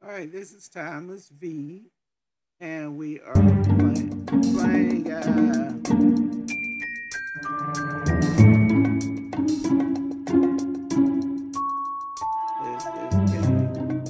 All right, this is Timeless V, and we are playing this game.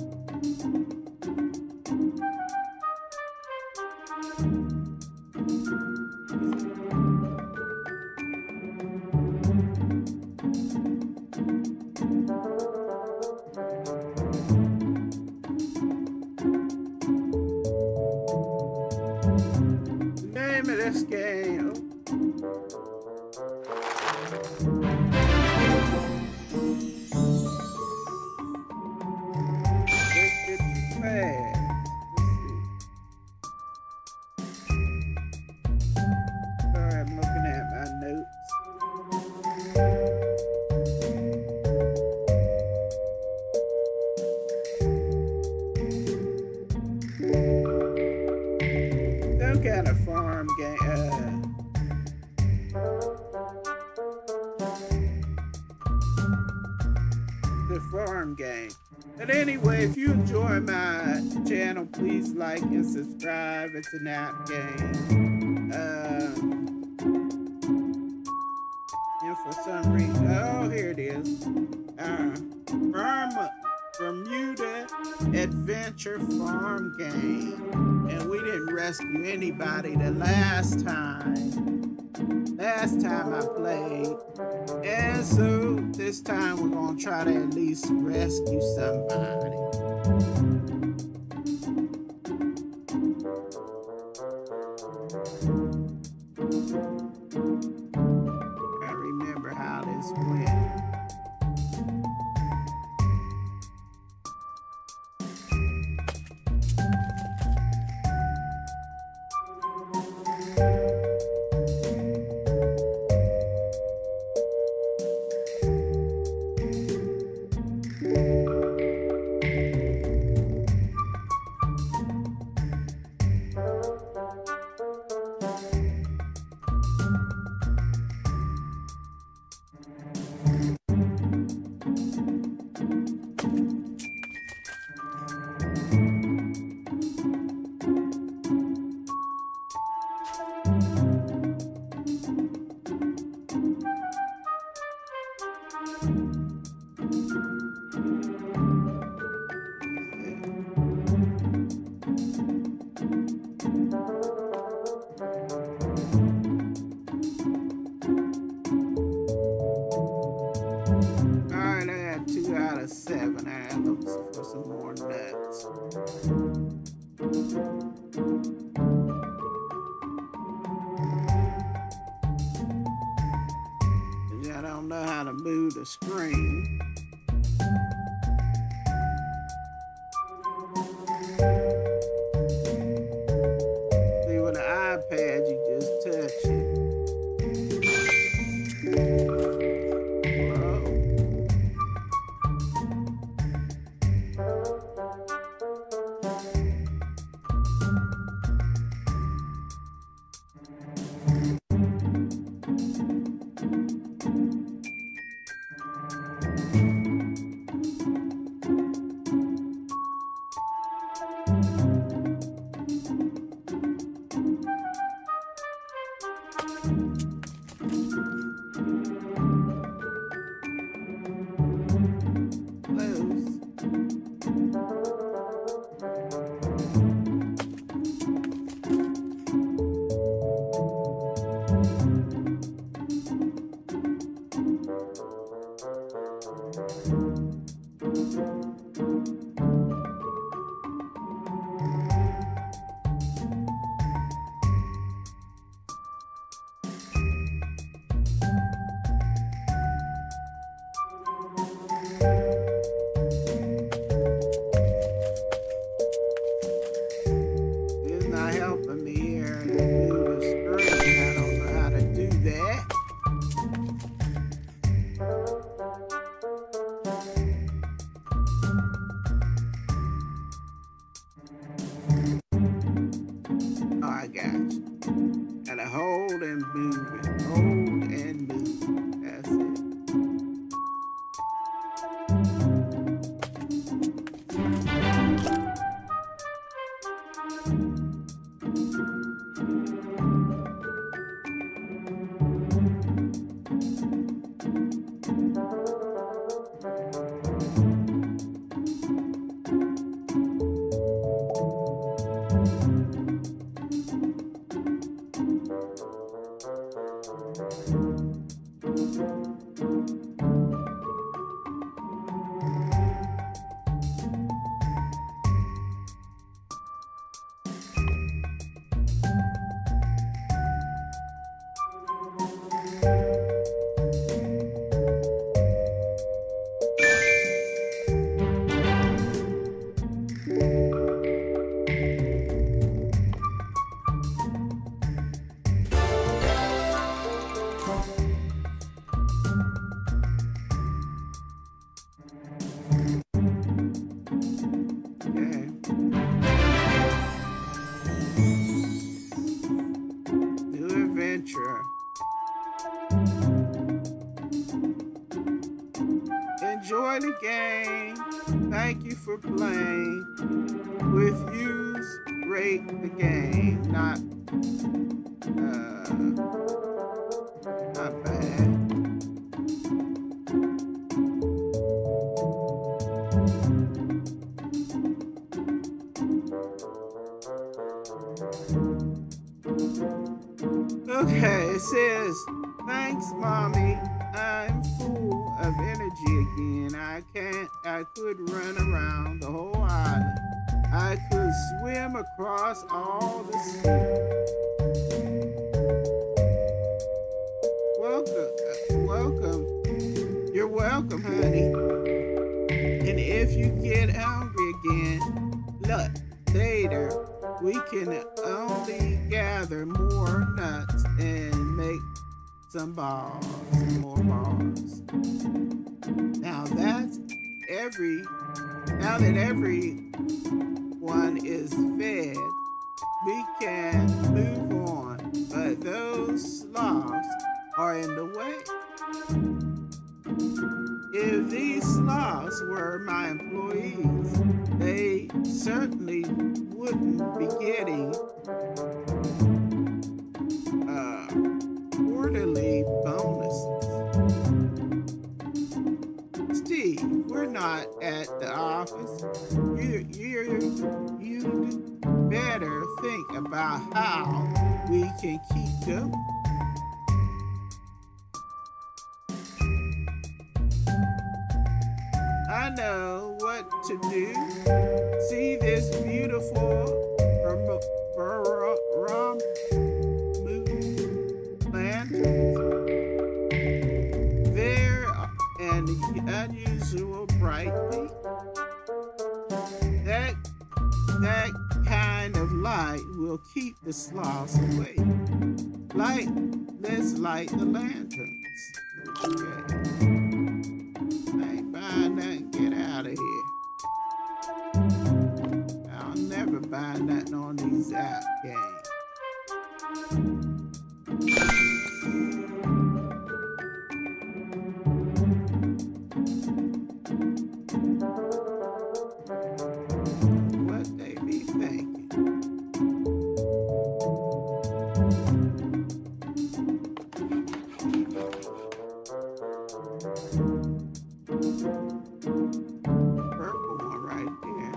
The name of this game. Let's get fast. Sorry, I'm looking at my notes. Some kind of farm game. The farm game. But anyway, if you enjoy my channel, please like and subscribe. It's an app game. And for some reason, oh, here it is. Bermuda Adventure Farm Game. And we didn't rescue anybody the last time I played. And so this time we're gonna try to at least rescue somebody. I remember how this went. Alright, I got 2 out of 7. I gotta look for some more nuts. I don't know how to move the screen. See, with an iPad, you just touch it. Whoa. It's not helping me here to move the screen. I don't know how to do that. Oh, I got you. Gotta hold and move it. Hold and move. That's it. enjoy the game. Thank you for playing. With use, rate the game. Not bad. Okay, it says, thanks, Mommy. I'm full of energy again. I could run around the whole island. I could swim across all the sea. Welcome. You're welcome, honey. And if you get hungry again, look, later, we can only gather more nuts and make some balls, more balls. Now that everyone is fed, we can move on, but those sloths are in the way. If these sloths were my employees, they certainly wouldn't be getting quarterly bonuses. Steve, we're not at the office. You'd better think about how we can keep going. I know what to do. See this beautiful lanterns? They're an unusual brightly. That kind of light will keep the sloths away. Let's light the lanterns. Okay. Buying that, get out of here. I'll never buy nothing on these app games. What they be thinking? Purple one right there.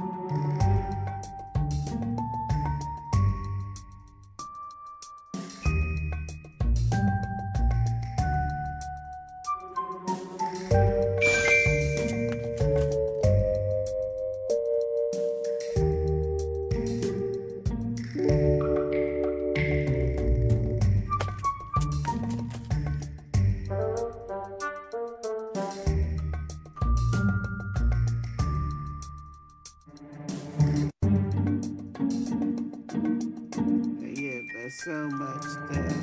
Yeah, but so much stuff.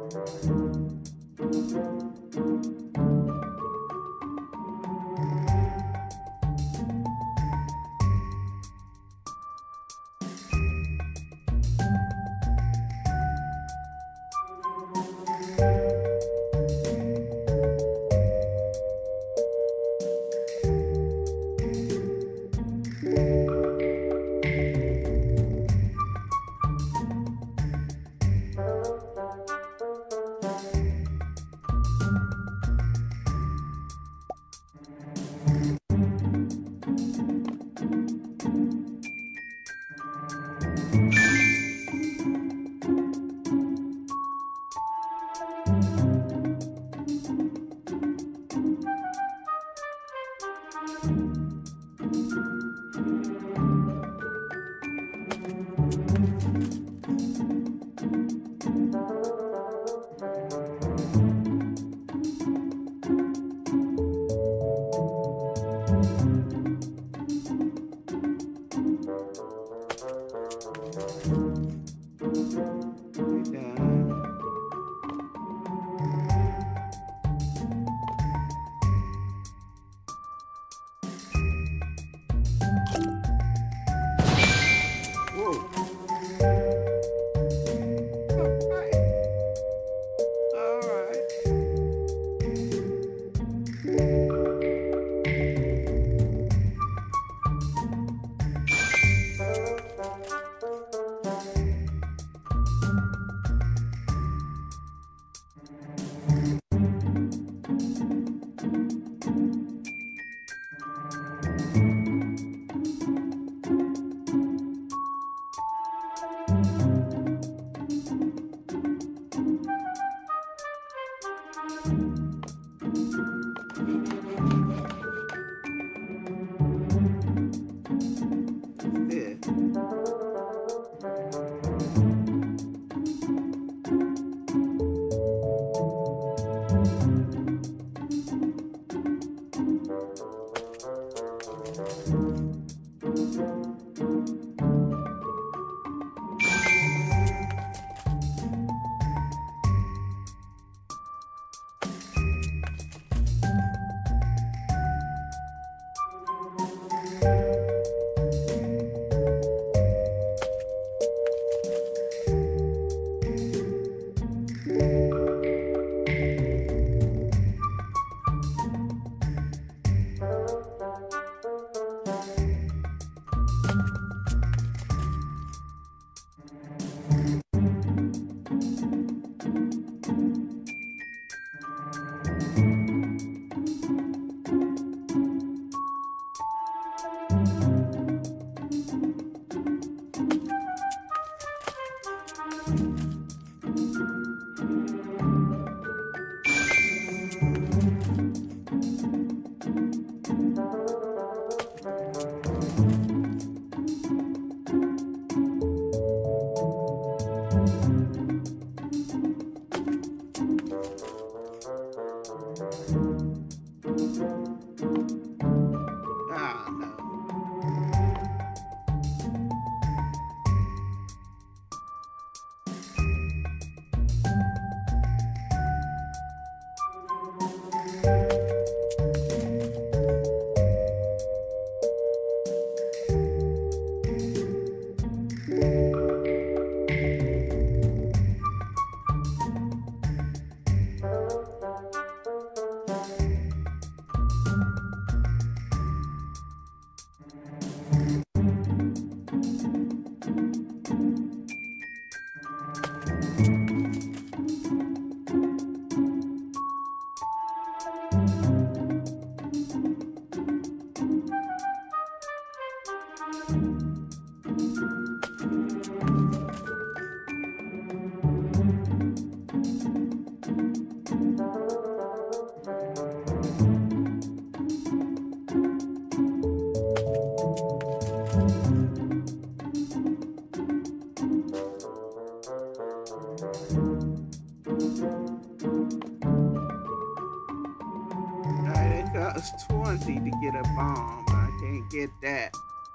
20 to get a bomb. I can't get that.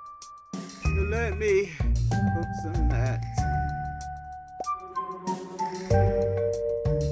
So let me hook some nuts.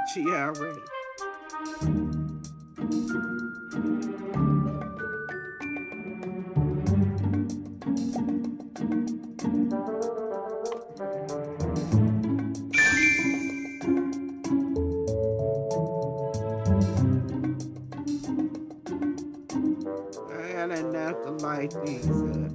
She already. I had enough to light these up.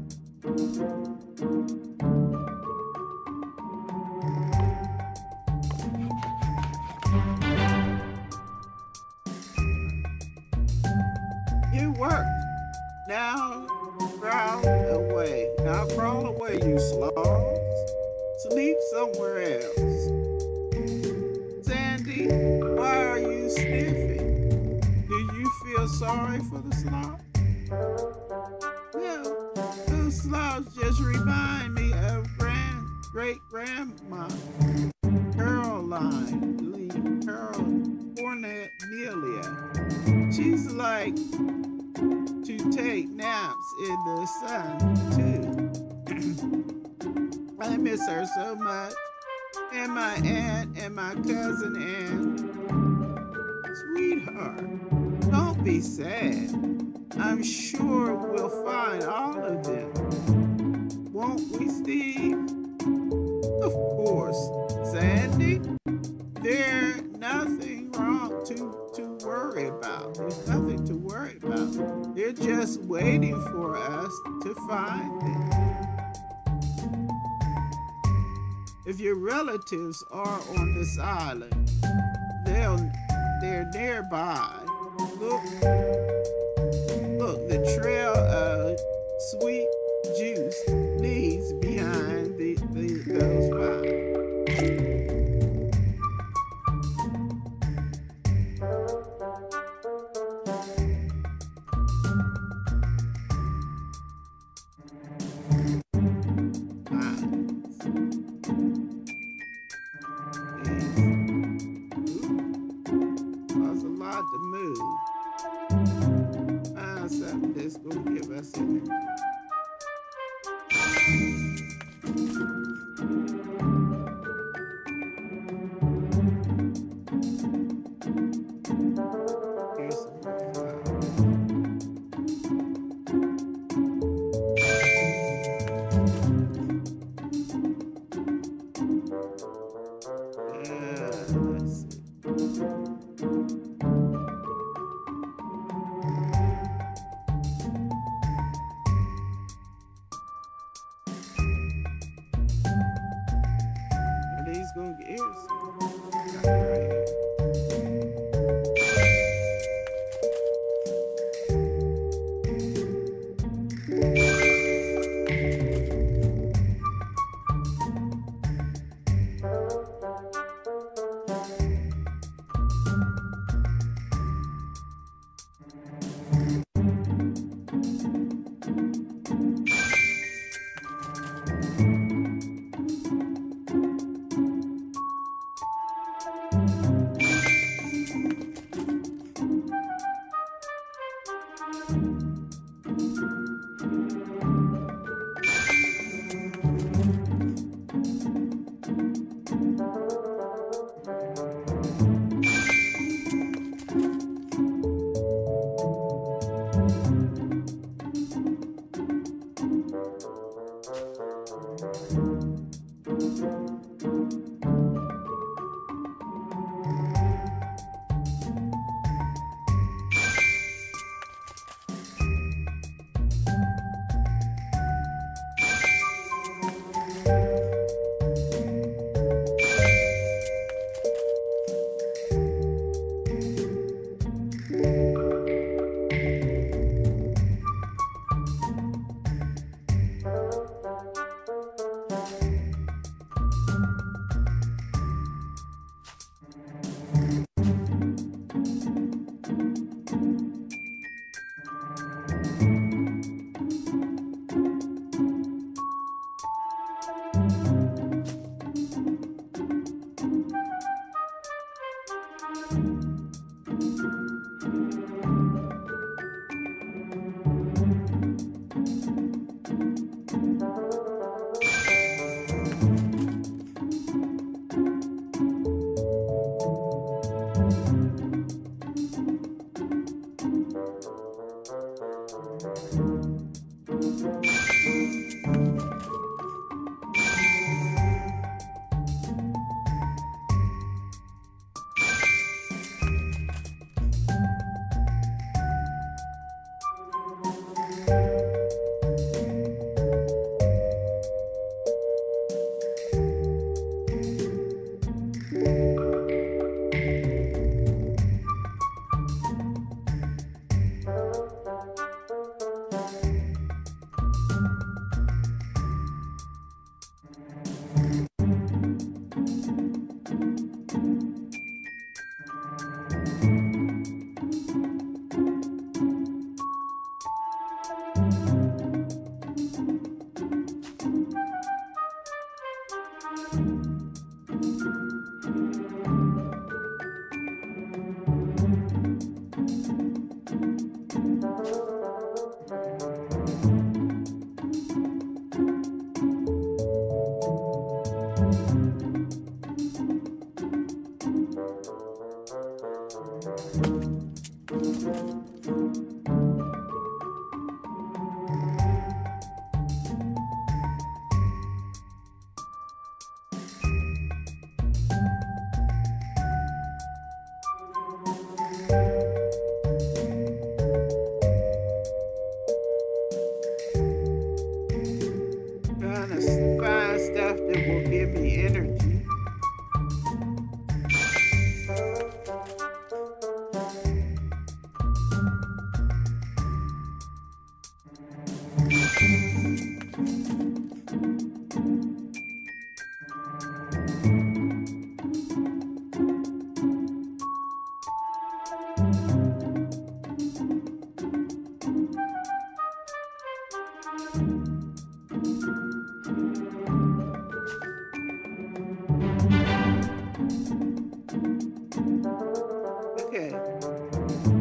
You worked. Now crawl away. Now crawl away, you sloths. Sleep somewhere else. Sandy, why are you sniffing? Do you feel sorry for the sloth? Well, those sloths just remind me of great-grandma Cornelia. She's like to take naps in the sun, too. I miss her so much. And my aunt and my cousin Ann. Sweetheart, don't be sad. I'm sure we'll find all of them. Won't we, Steve? Of course. Sandy, there's nothing wrong to worry about. There's nothing to worry about. They're just waiting for us to find them. If your relatives are on this island, they're nearby. Look, the trail of sweet juice leads behind those vines. There's a lot to move. Something that's going to give us energy. Here's some more flowers. Let's see. He's gonna get ears. Right here.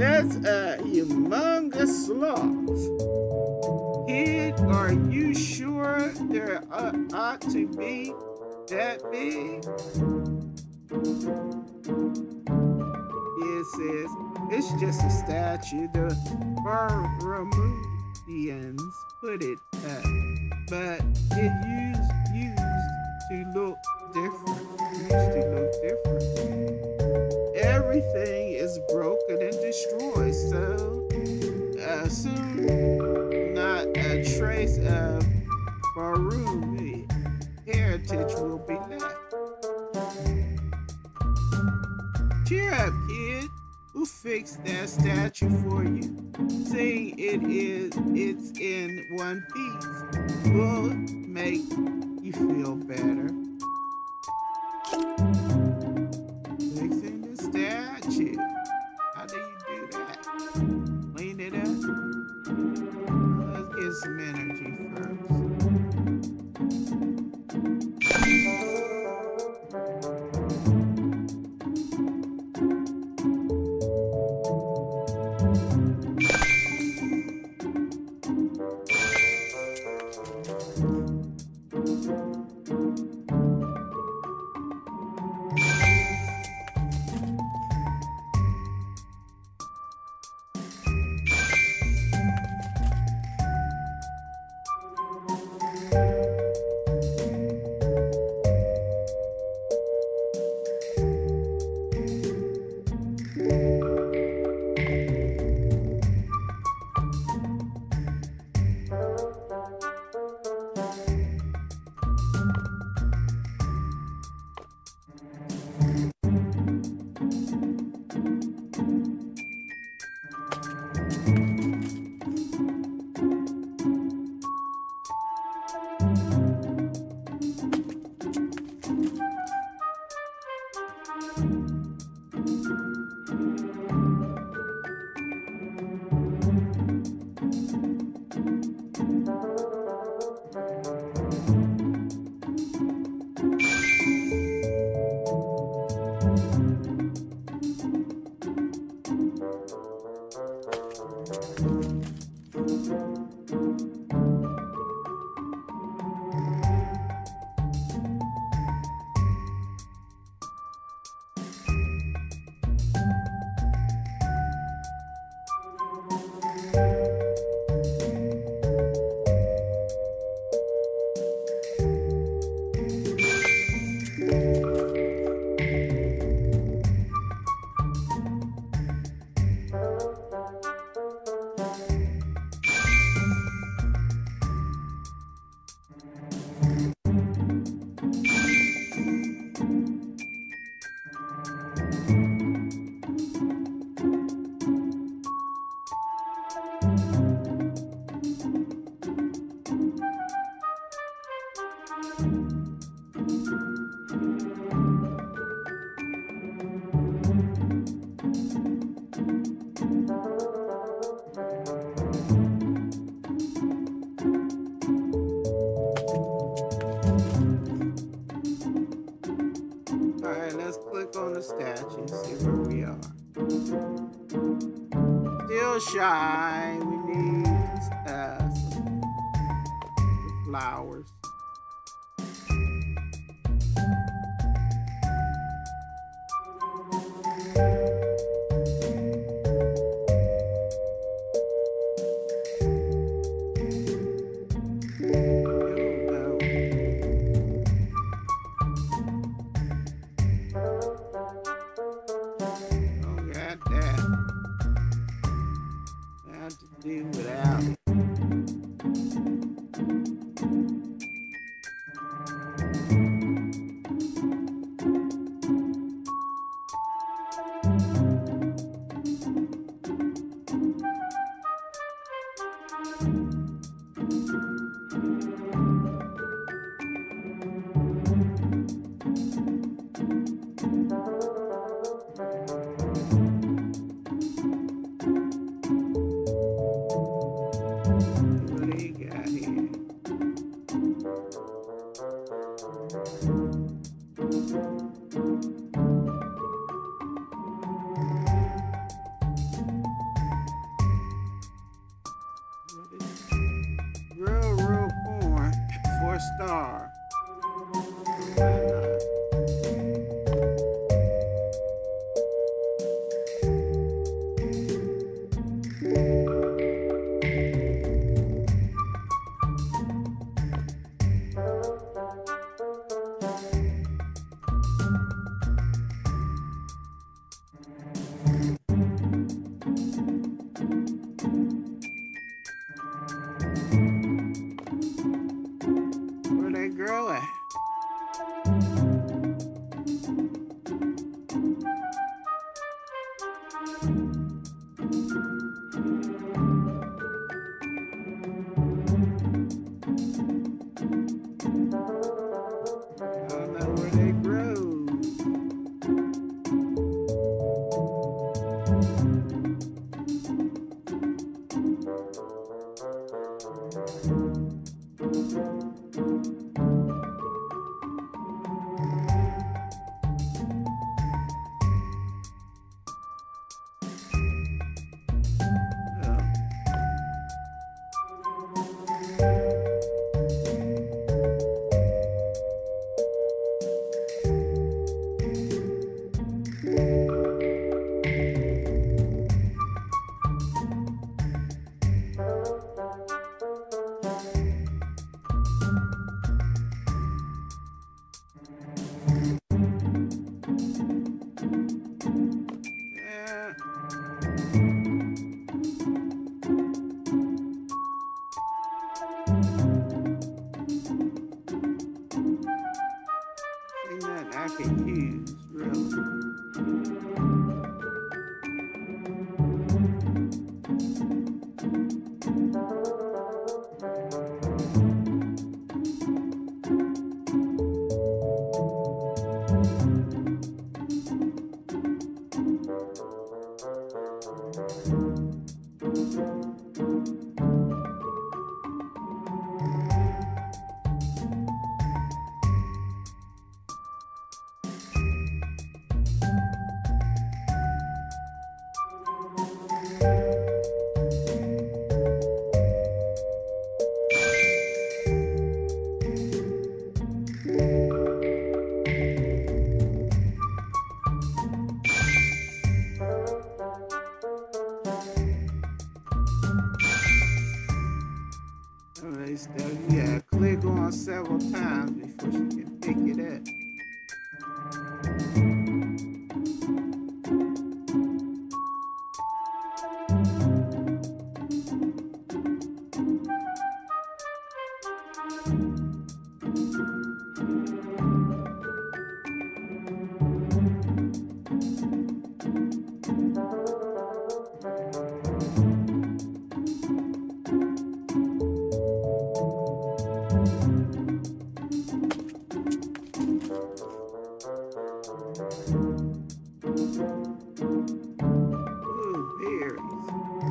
That's a humongous sloth. Kid, are you sure there ought to be that big? It says, it's just a statue. The Barramudians put it up, but it used to look different. Everything is broken and destroyed, so soon not a trace of Barumi heritage will be left. Cheer up, kid. Who fixed that statue for you? Saying it's in one piece will make you feel better. Fixing the statue. How do you do that? Clean it up? Let's get some energy first. Statue, see where we are. Still shy. We need some flowers. Do without it. I don't know where they grow. Yeah. Ain't nothing I could use, really. Alright, so you gotta click on several times before she can pick it up. Ooh, berries.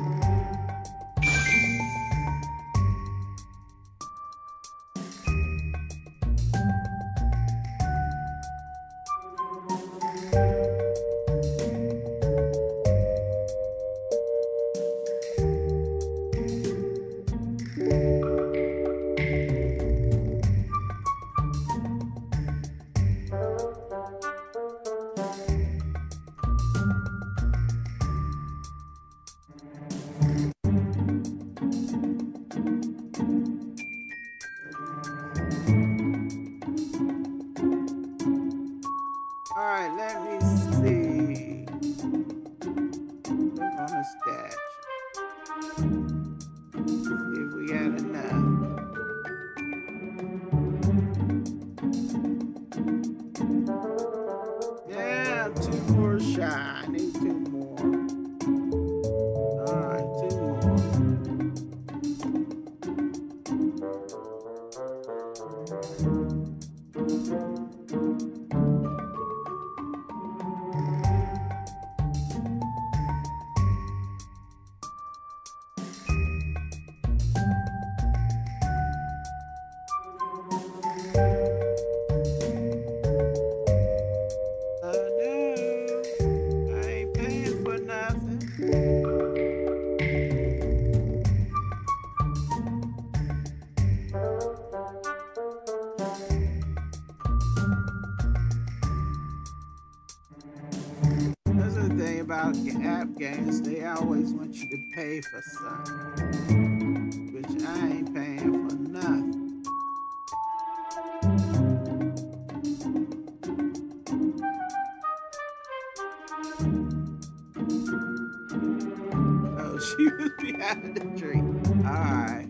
Alright, let me see. Click on the statue. See if we got enough. Yeah, 2 more shy. I need 2 more. Alright, 2 no, I ain't paying for nothing. That's the thing about app games, they always want you to pay for something, which I ain't paying for nothing. Oh, she was behind the tree. Alright.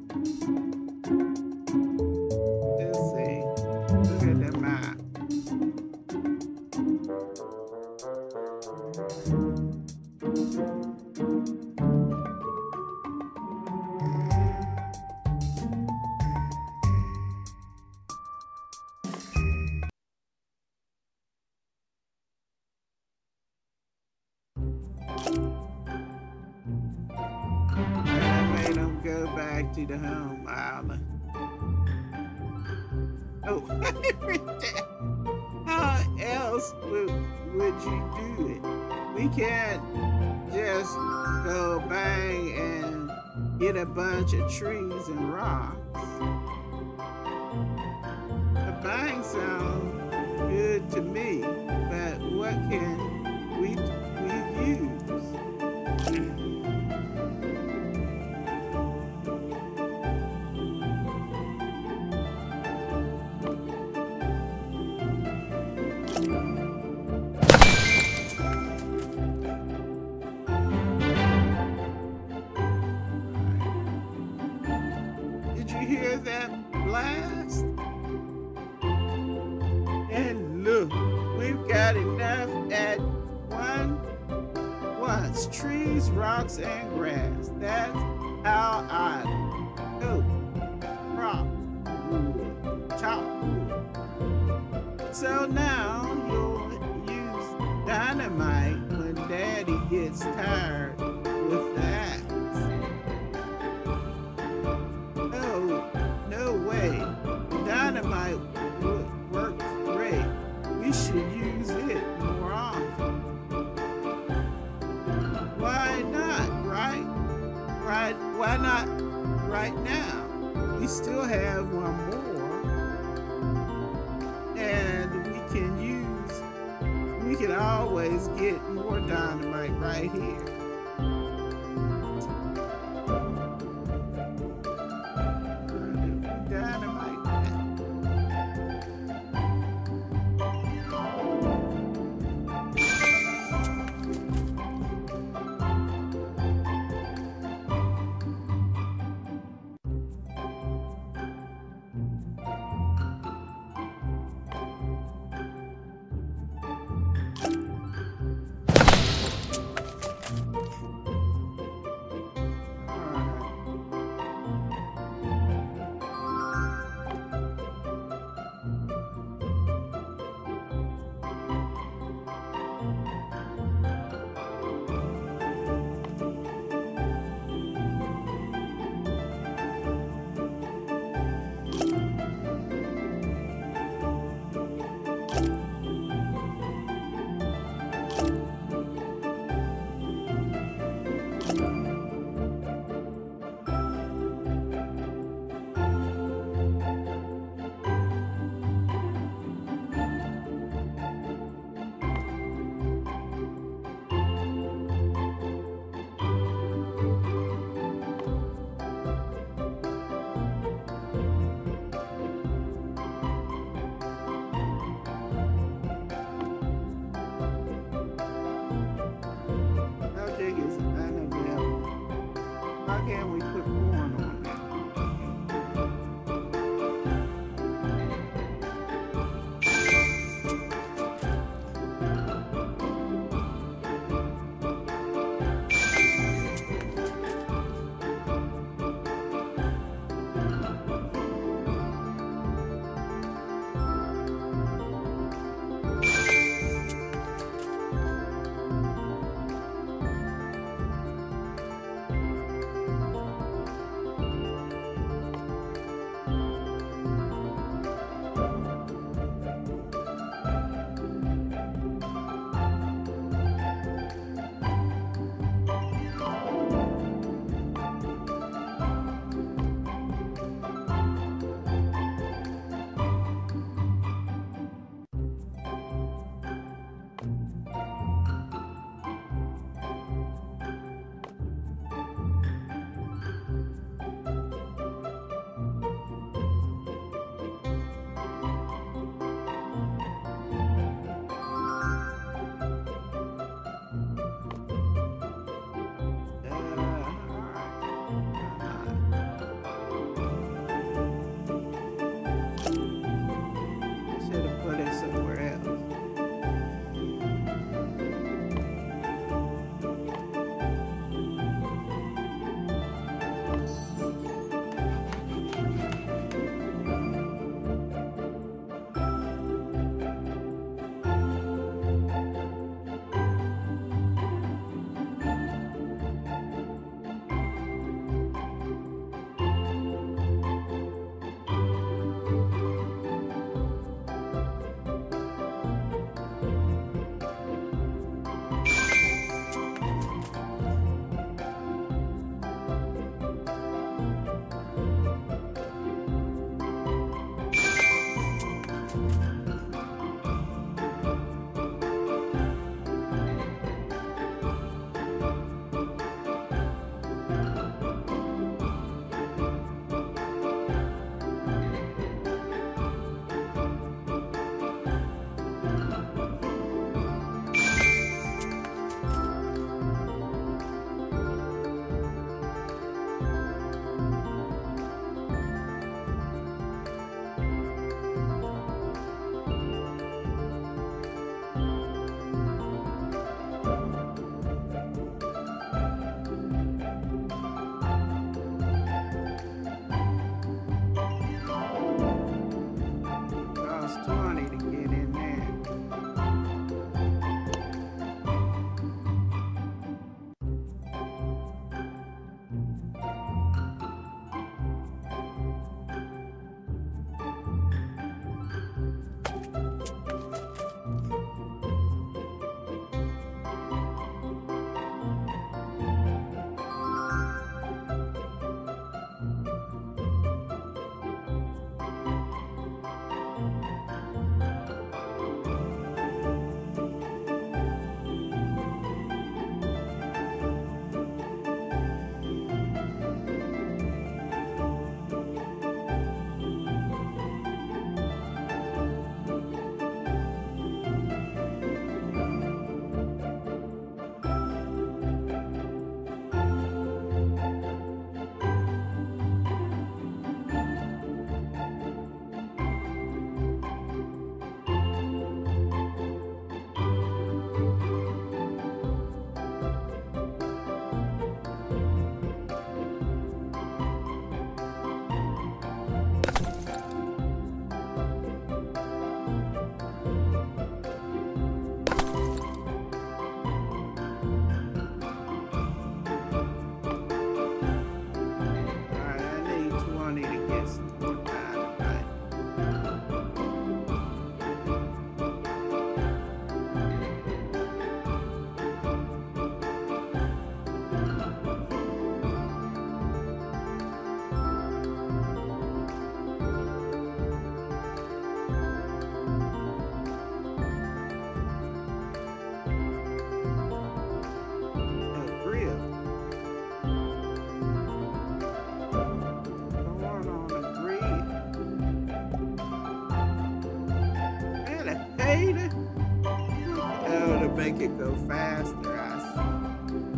Let's see. Look at the map. go back to the home island. Oh, how else would you do it? We can't just go bang and get a bunch of trees and rocks. A bang sounds good to me, but what can we use? Did you hear that blast? And look, we've got enough at once. Trees, rocks, and grass. That's how I go. Rock, wood, chop wood. So now you'll use dynamite when Daddy gets tired with the axe. No way. Dynamite works great. We should use it more often. Why not, right? Why not right now? We still have one more. And we can always get more dynamite right here. Dynamite that. upgrade? Oh, to make it go faster, I see.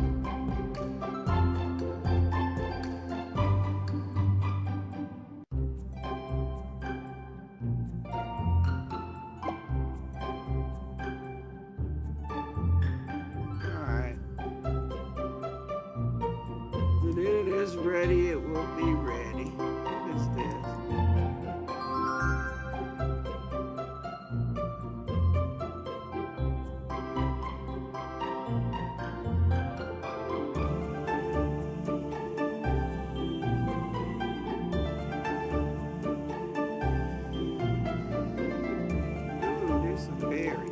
When it is ready, it will be ready. What is this? Ooh, there's some berries.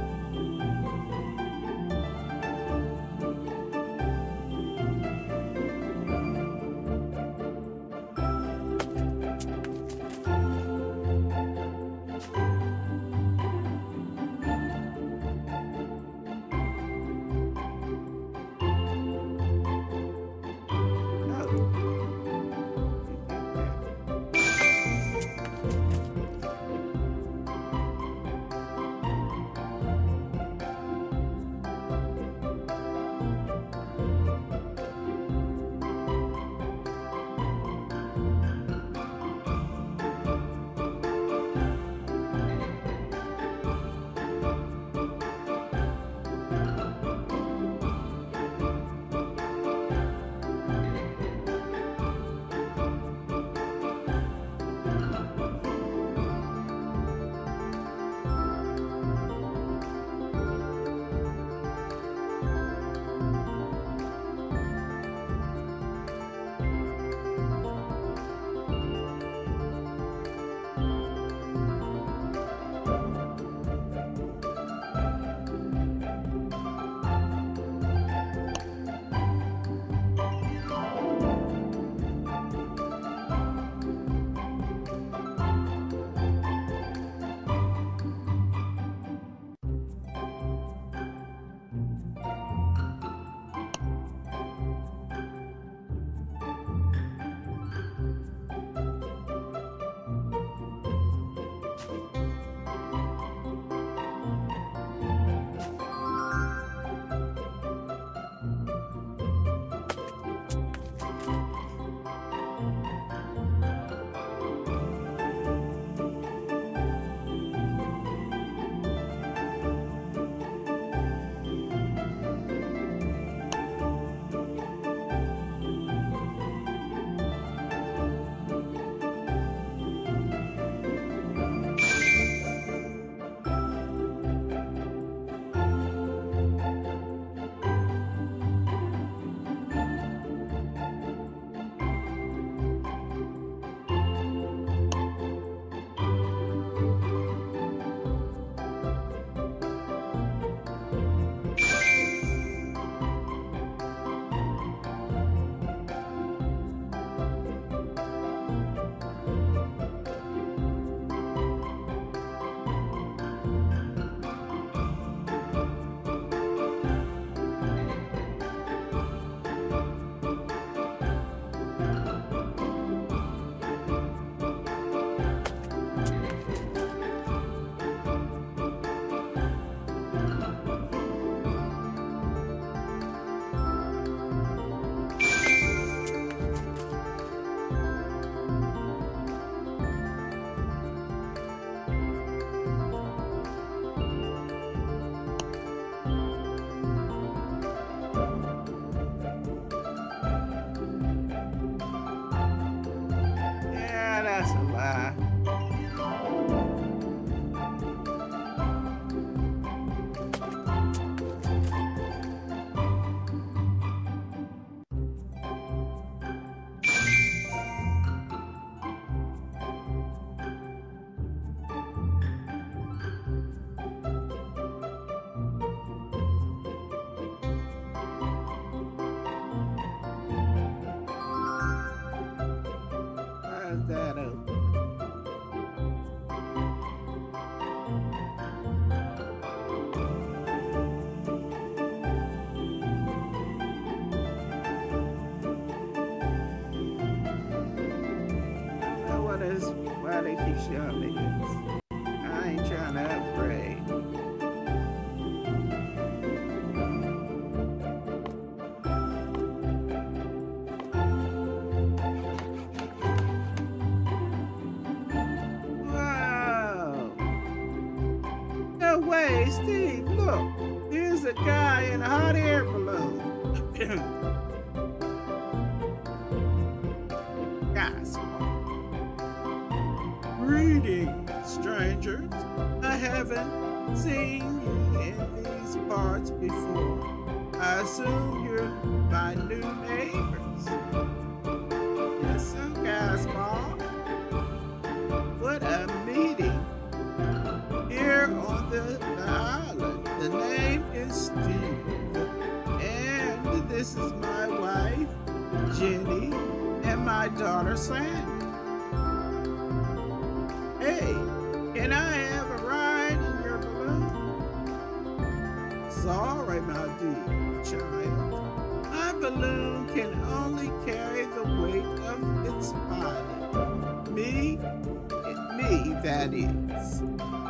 That's a lie. Why is that open? Why they keep showing me this? I ain't trying to upgrade. way, Steve, look. Here's a guy in a hot air balloon. Guys. Greetings, strangers. I haven't seen you in these parts before. I assume you're my new neighbors. Yes, sir, Gaspar. What a meeting here on the island. The name is Steve, and this is my wife, Jenny, and my daughter, Sandy. Hey, can I have a ride in your balloon? Sorry, my dear child. My balloon can only carry the weight of its pilot. Me, that is.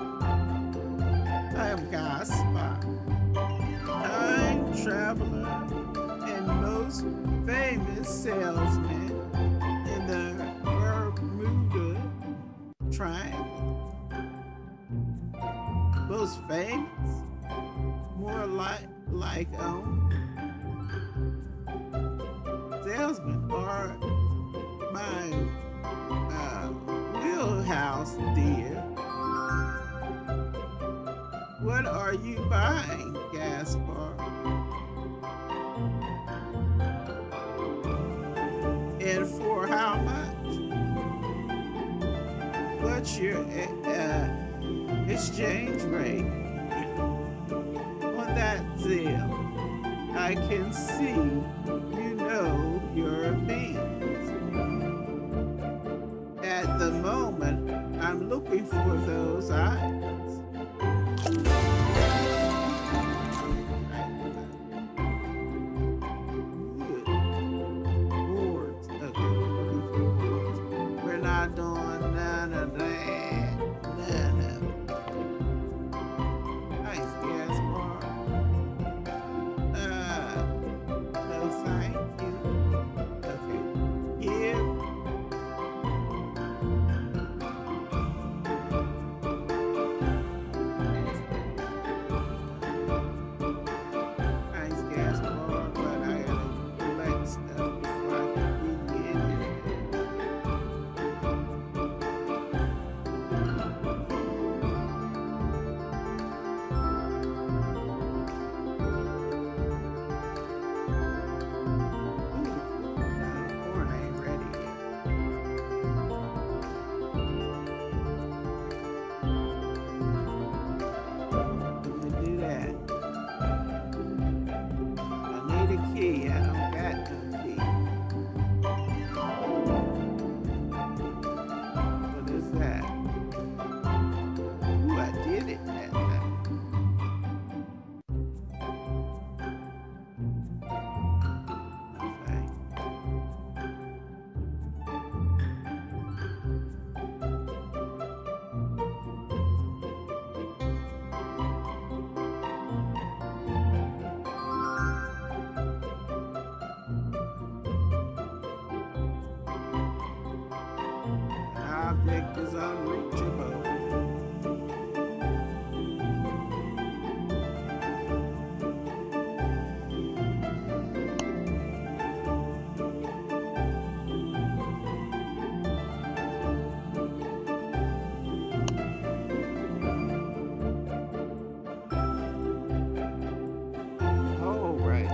I am Gaspar, time traveler and most famous salesman in the Bermuda Triangle. Most famous? More like salesman or my wheelhouse, dear. What are you buying, Gaspar? And for how much? What's your exchange rate? On that Zelle, I can see you know your means. At the moment, I'm looking for those items. Object is unreachable. All right.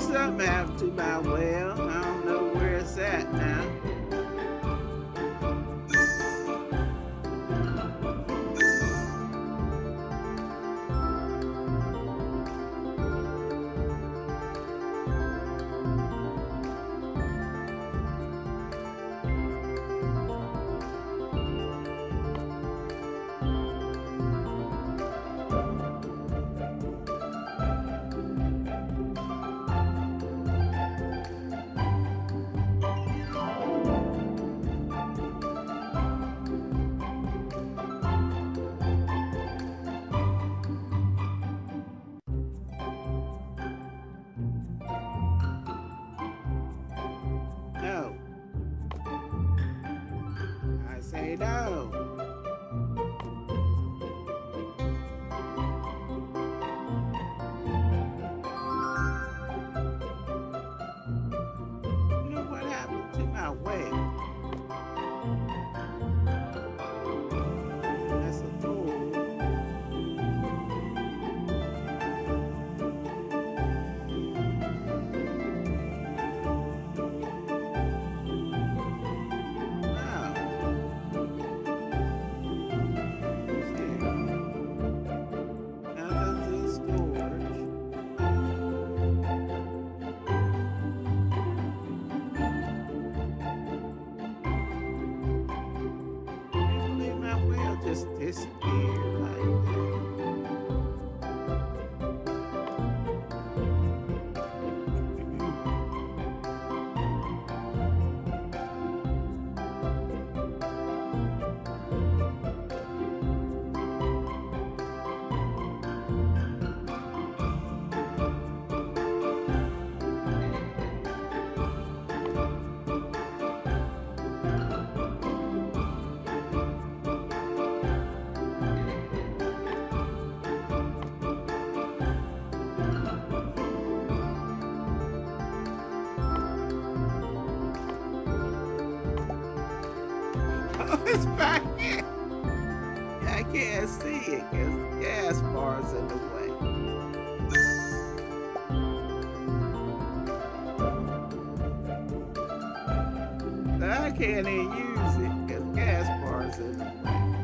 something happened to my well. I don't know where it's at now. No. I say no. You know what happened to my well? That's a fool. Just disappear like oh, it's back here. I can't see it because the gas bar's in the way. So I can't even use it because gas bar's in the way.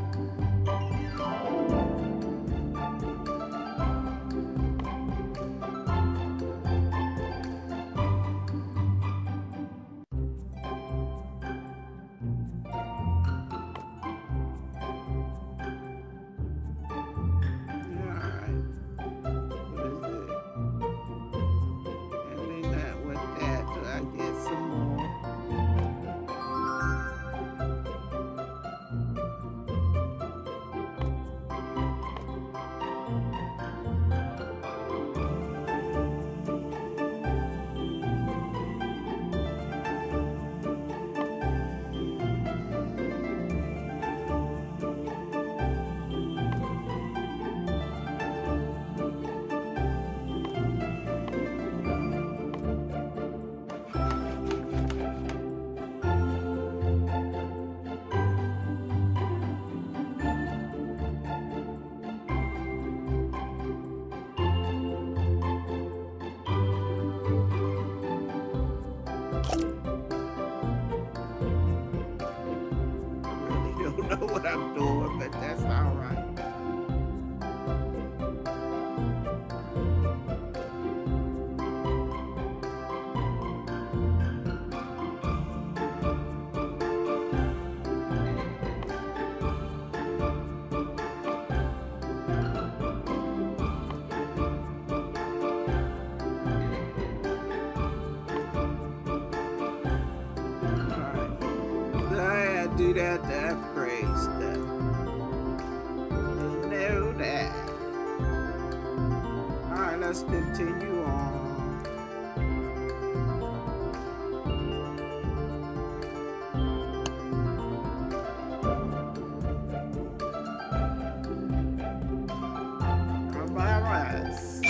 Know what I'm doing, but that's all right. Do that to upgrade stuff. Just know that. Alright, let's continue on. Coronavirus.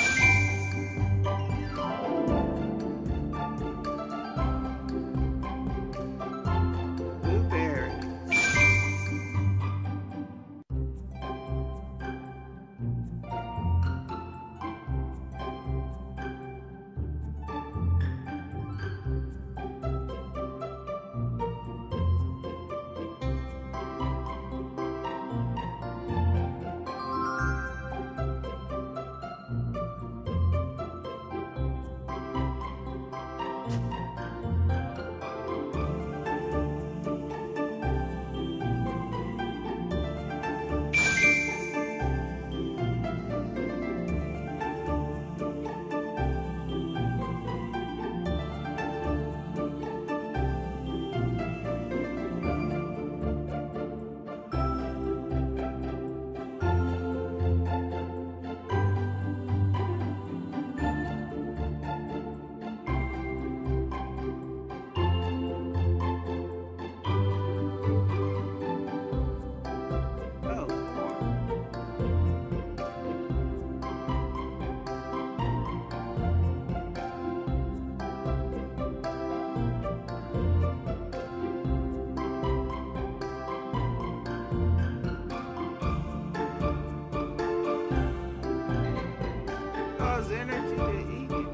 lose energy to eat it.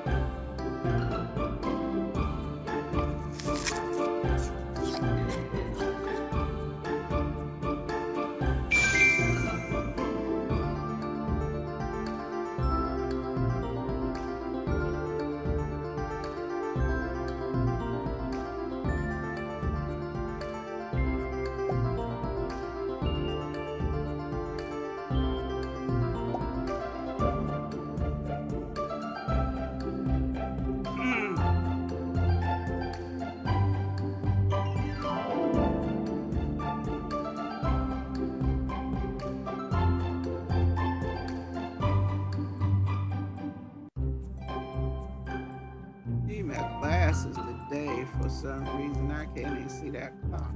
See my glasses today. For some reason, I can't even see that clock.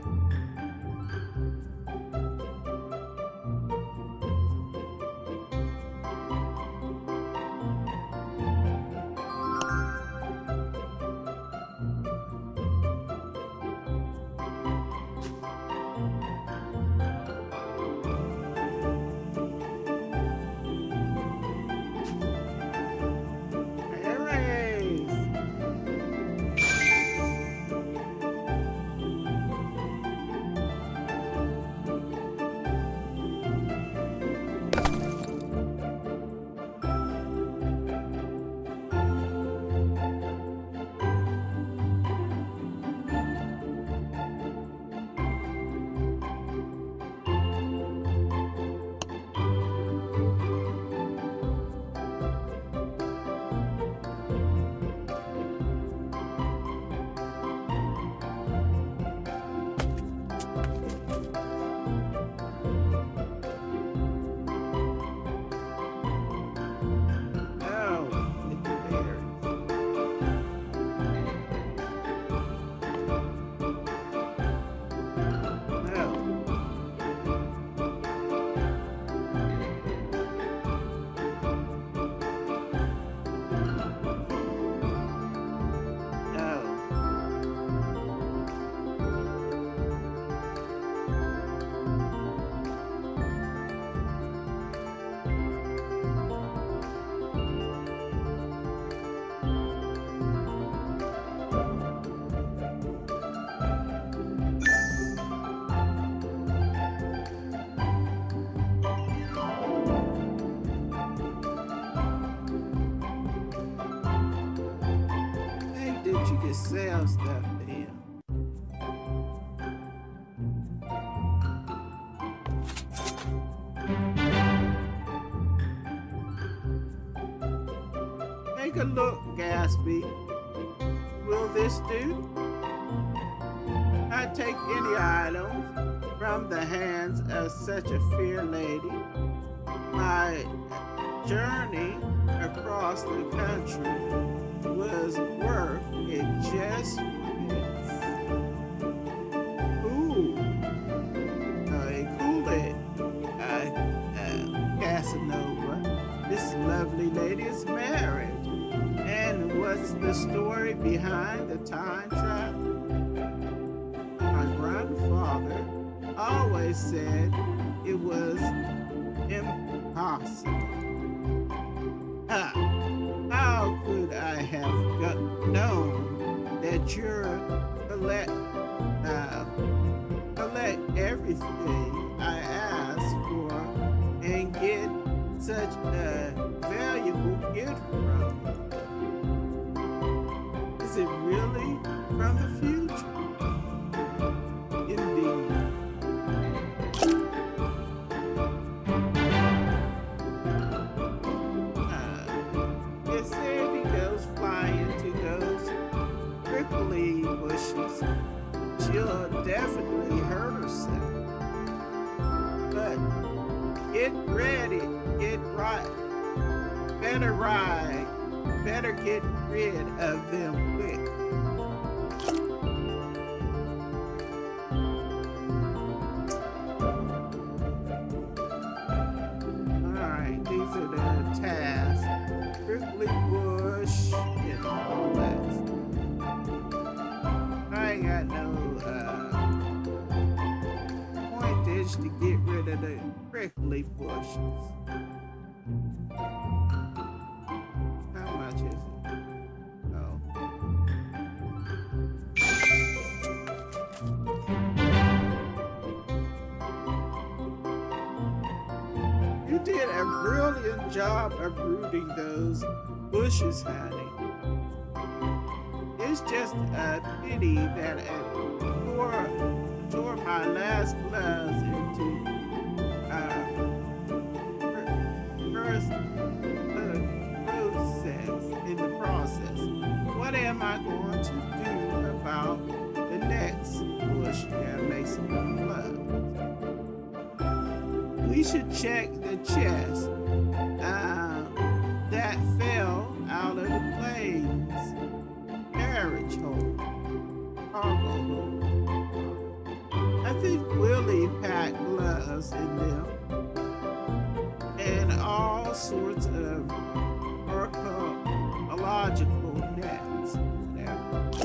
You can sell stuff to him. Take a look, Gatsby. Will this do? I take any items from the hands of such a fair lady. My journey across the country was worth it just for this. Ooh, cool it, Casanova. This lovely lady is married. And what's the story behind the time travel? My grandfather always said it was impossible. How could I have known that you're collect everything I ask for and get such a valuable gift from you? Is it really from the future? Indeed. It said he goes flying to those prickly bushes. She'll definitely hurt herself. But get ready, better get rid of them quick. Alright, these are the tasks. Prickly bush and all that. I ain't got no pointage to get rid of the prickly bushes. did a brilliant job of rooting those bushes, honey. It's just a pity that it tore my last gloves into process in the process. What am I going to do about the next bush that makes some gloves? We should check the chest that fell out of the plane's carriage hole. Cargo hole. I think Willie packed gloves in them and all sorts of archaeological nets. There.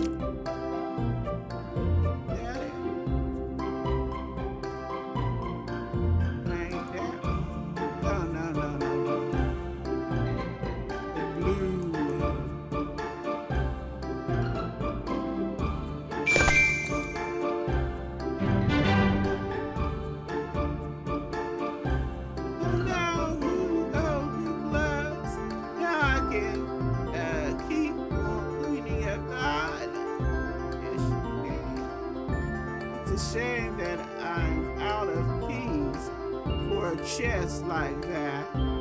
Shame that I'm out of keys for a chest like that.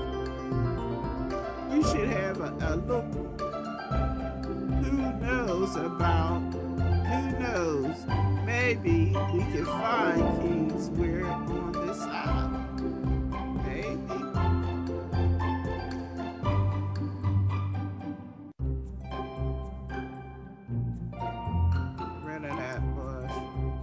You should have a look. Who knows? Maybe we can find keys where on this island. Maybe. Rid of that bush.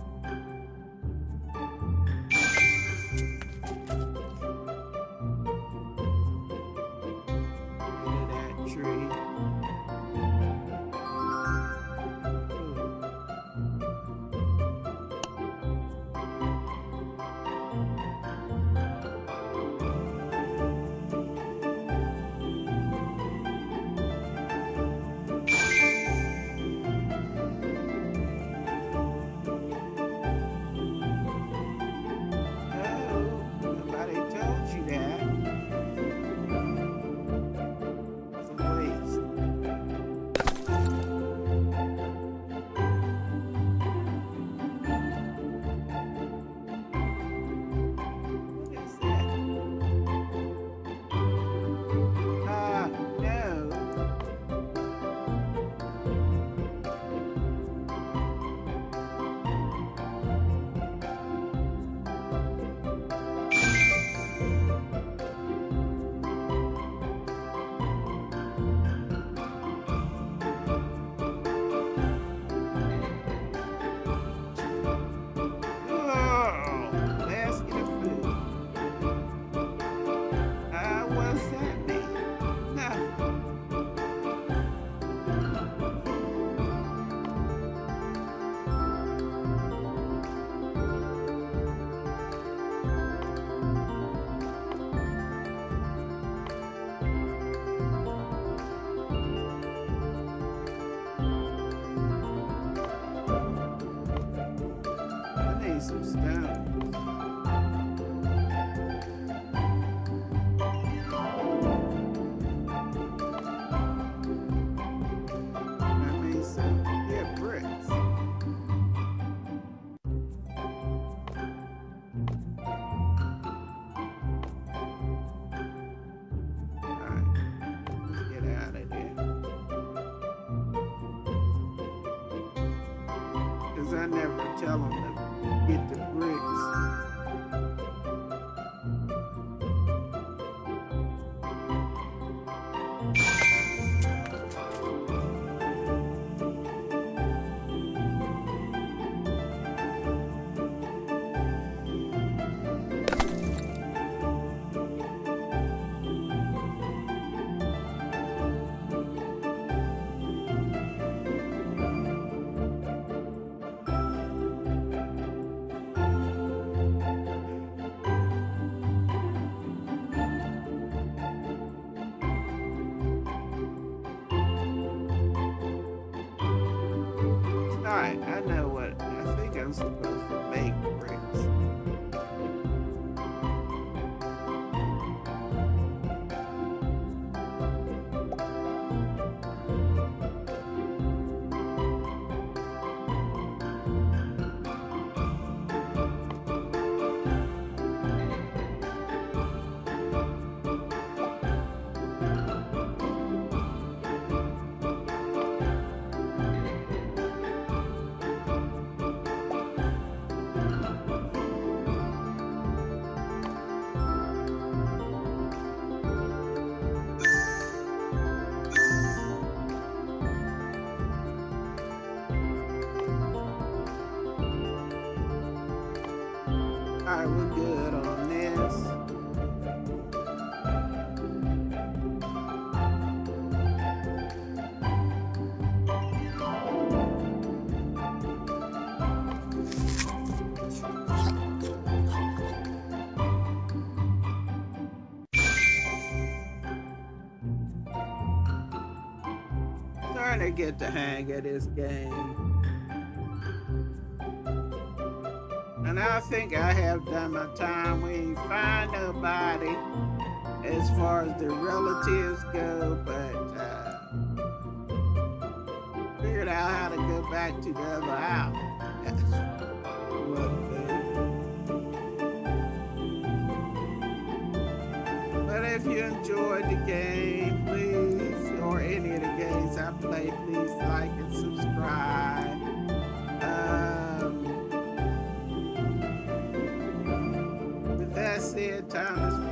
Some stones. I made some, bricks. Alright, let's get out of there. Because I never tell them to get the bricks. Alright, I know what I think I'm supposed to make bricks. starting to get the hang of this game. And I think I have done my time. We ain't find nobody as far as the relatives go, but figured out how to go back to the other house. But if you enjoyed the game, please, or any of the games I played, please like and subscribe. With that said, time is